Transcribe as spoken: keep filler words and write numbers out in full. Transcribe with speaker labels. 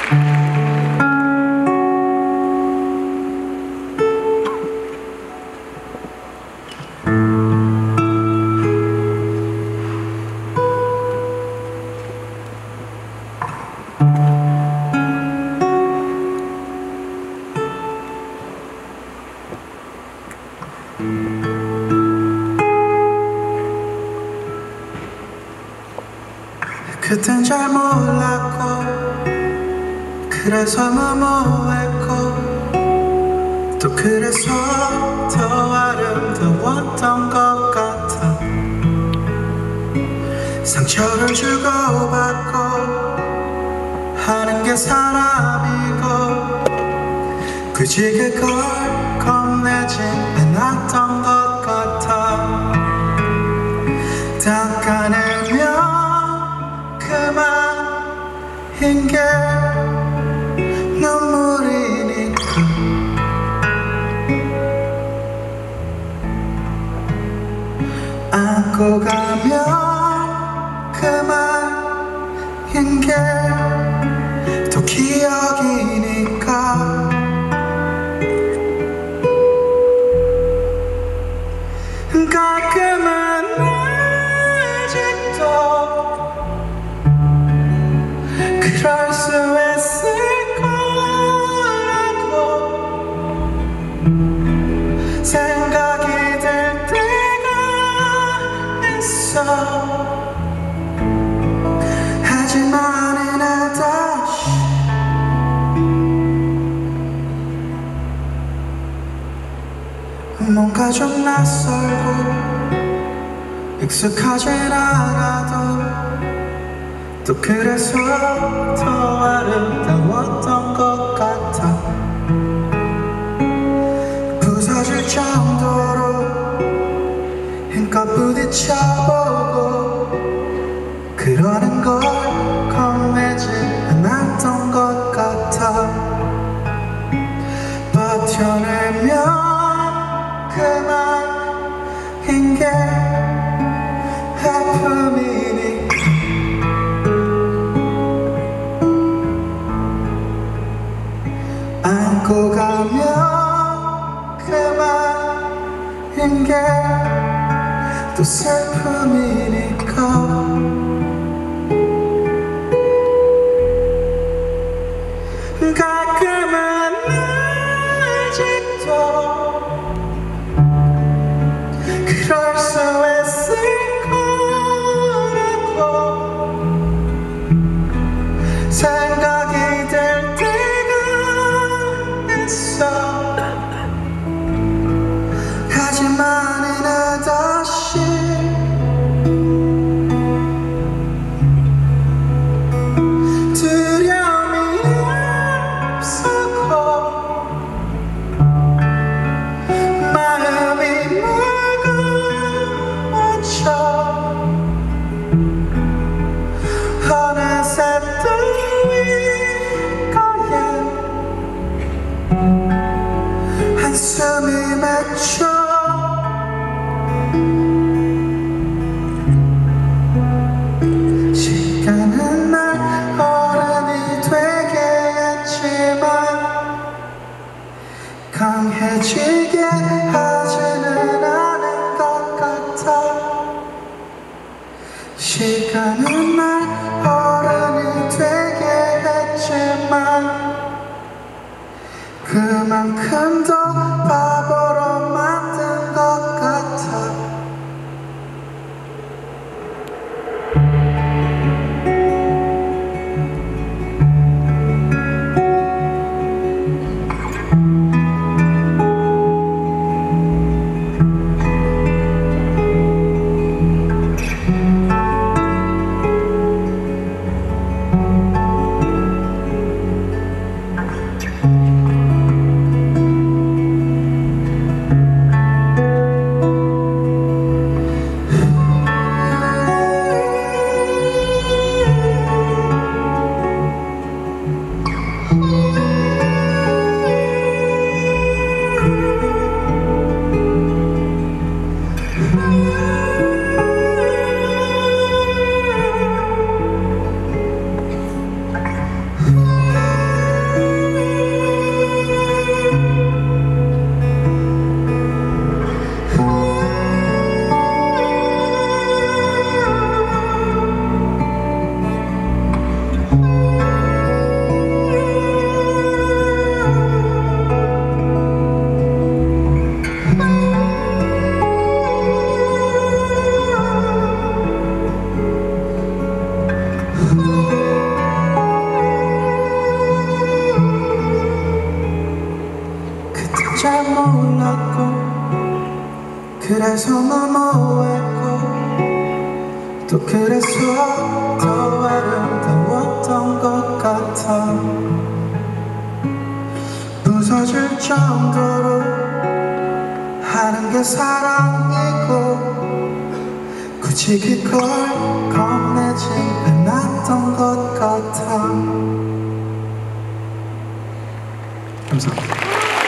Speaker 1: 그땐 잘 몰랐고 그래서 무모했고 또 그래서 더 아름다웠던 것 같아. 상처를 주고받고 하는 게 사람이고 굳이 그걸 겁내진 않았던 것 같아. 닦아내면 그만인 게 눈물이니까. 안고 가면 그만인 게 또 기억이니까. 가끔은 아직도 그럴 수 있을 거라고 생각이 들 때가 있어. 하지만 이내 다시 뭔가 좀 낯설고 익숙하진 않아도 또 그래서 더 아름다웠던 것 같아. 부서질 정도로 힘껏 부딪혀보고 그러는 걸 겁내지 않았던 것 같아. 버텨내면 그만인 게 아픔이니까. 안고 가면 그만인 게 또 슬픔이니까. 가끔은 아직도 그럴 수 있을 거라고 생각이 들 때가 있어. 하지만 이내 다시 두려움이 앞서고 마음이 무거워져. 어느새 또 이거에 한숨이 맺혀. 시간은 날 어른이 되게 했지만 강해지게 하지는 않은 것 같아. 시간은 날 어른이 되게 했지만 그만큼 더 바보로 만든 것 같아. 그래서 너무했고 또 그래서 더 아름다웠던 것 같아. 부서질 정도로 하는 게 사랑이고 굳이 그걸 겁내지 않았던 것 같아. 감사합니다.